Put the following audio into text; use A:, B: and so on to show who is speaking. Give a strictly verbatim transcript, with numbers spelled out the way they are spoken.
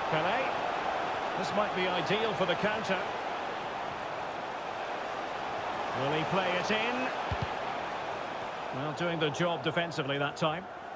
A: Pelé. This might be ideal for the counter. Will he play it in? Well, doing the job defensively that time.